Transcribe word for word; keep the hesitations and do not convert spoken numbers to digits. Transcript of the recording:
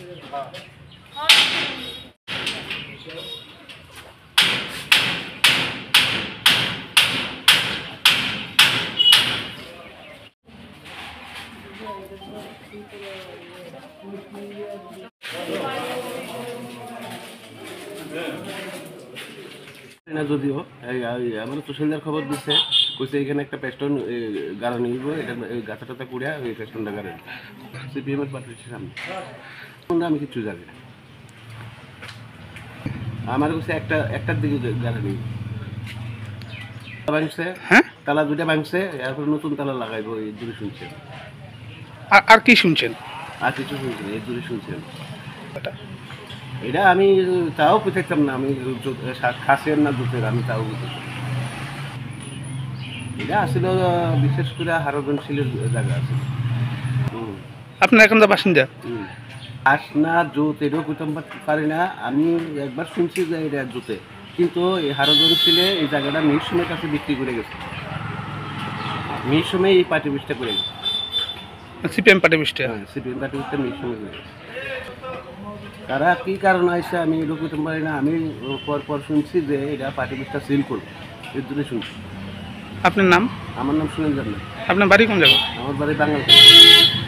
না যদিও আমার সোশ্যালের খবর দিচ্ছে কইছে এখানে একটা পেস্টন গাড়া নিব, এটা গাছা টাতা কুড়িয়া ওই পেস্টনটা গাড়ে সিপিএমের পার্টির সামনে আমি কিচ্ছু জানি না। আমার কাছে একটা একটার দিকে গাড়া নিব ভাঙছে, হ্যাঁ তালা দুইটা ভাঙছে, এরপর নতুন তালা লাগাইবো এই দূরে শুনছেন। আর কি শুনছেন? আর কিছু শুনছেন এই দূরে শুনছেন। এটা আমি তাও বুঝাইতাম না, আমি খাসের না জুতের আমি তাও বুঝাইতাম। এটা আসলে বিশেষ করে হারজনশীলের জায়গা আছে। আপনার এখন বাসিন্দা আস না জোত এটাও বুঝতাম পারি না। আমি একবার শুনছি যে এটা জোতে, কিন্তু এই হারজনশীলে এই জায়গাটা মিরসুমের কাছে বিক্রি করে গেছে। মিরসুমে এই পার্টি বিশটা করে গেছে, সিপিএম পার্টি বিশটা। হ্যাঁ সিপিএম পার্টি বিশটা মিরসুমে করে গেছে। তারা কী কারণ আসছে আমি এটা বুঝতে পারি না। আমি পর পর শুনছি যে এটা পার্টি বিশটা সিল করবো, এর জন্যই শুনছি। আপনার নাম? আমার নাম সুনীল জানা। আপনার বাড়ি কোন জায়গা? আমার বাড়ি বাঙালি।